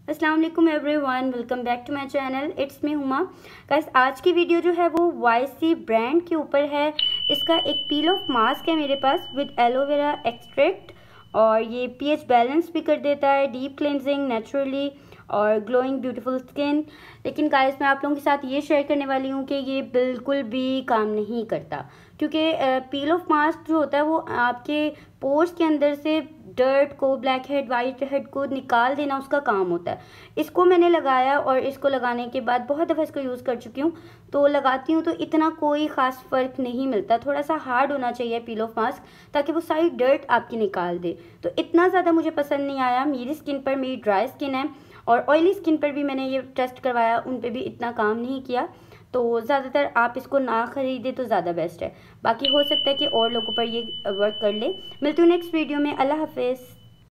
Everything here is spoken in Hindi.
अस्सलाम वालेकुम everyone, welcome back to my channel. It's me Huma. Guys, आज की वीडियो जो है वो YC ब्रांड के ऊपर है। इसका एक पील ऑफ मास्क है मेरे पास विद एलोवेरा एक्सट्रैक्ट, और ये pH बैलेंस भी कर देता है, डीप क्लेंजिंग नेचुरली और ग्लोइंग ब्यूटीफुल स्किन। लेकिन गाइस, मैं आप लोगों के साथ ये शेयर करने वाली हूँ कि ये बिल्कुल भी काम नहीं करता, क्योंकि पील ऑफ मास्क जो होता है वो आपके पोर्स के अंदर से डर्ट को, ब्लैक हेड, वाइट हेड को निकाल देना उसका काम होता है। इसको मैंने लगाया और इसको लगाने के बाद बहुत दफ़ा इसको यूज़ कर चुकी हूँ, तो लगाती हूँ तो इतना कोई ख़ास फ़र्क नहीं मिलता। थोड़ा सा हार्ड होना चाहिए पील ऑफ मास्क, ताकि वो सारी डर्ट आपकी निकाल दे। तो इतना ज़्यादा मुझे पसंद नहीं आया मेरी स्किन पर। मेरी ड्राई स्किन है और ऑयली स्किन पर भी मैंने ये टेस्ट करवाया, उन पर भी इतना काम नहीं किया। तो ज़्यादातर आप इसको ना ख़रीदें तो ज़्यादा बेस्ट है। बाकी हो सकता है कि और लोगों पर ये वर्क कर ले। मिलती हूँ नेक्स्ट वीडियो में। अल्लाह हाफिज़।